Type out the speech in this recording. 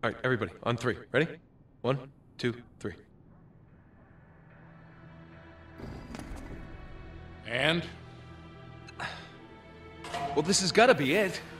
All right, everybody, on three. Ready? 1, 2, 3. And? Well, this has got to be it.